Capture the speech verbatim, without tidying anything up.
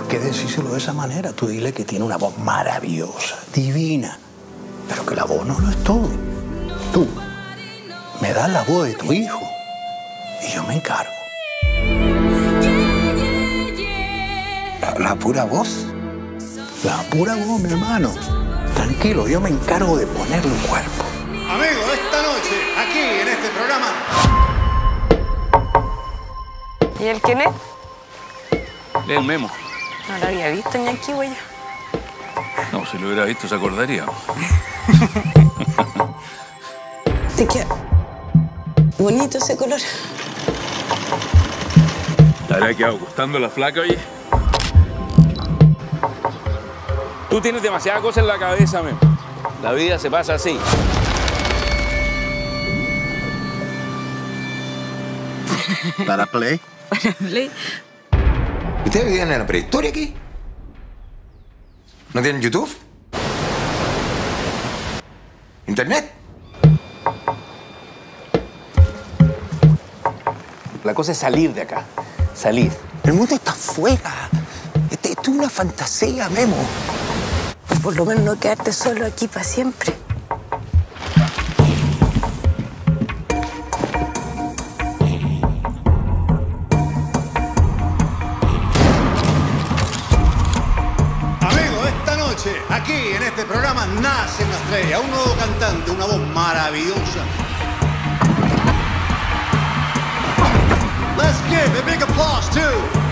qué decírselo de esa manera? Tú dile que tiene una voz maravillosa, divina, pero que la voz no lo es todo. Tú me das la voz de tu hijo y yo me encargo. La, la pura voz. La pura voz, mi hermano. Tranquilo, yo me encargo de ponerle un cuerpo. Amigos, esta noche, aquí en este programa... ¿Y el quién es? El Memo. No lo había visto ni aquí, güey. No, si lo hubiera visto se acordaría. Te queda bonito ese color. ¿Te habrá quedado gustando la flaca, oye? Tú tienes demasiadas cosas en la cabeza, Memo. La vida se pasa así. ¿Para play? Para play. ¿Ustedes vivían en la prehistoria aquí? ¿No tienen YouTube? ¿Internet? La cosa es salir de acá. Salir. El mundo está afuera. Esto es una fantasía, Memo. Por lo menos no quedarte solo aquí para siempre. Amigos, esta noche, aquí en este programa, nace una estrella, un nuevo cantante, una voz maravillosa. Let's give a big applause to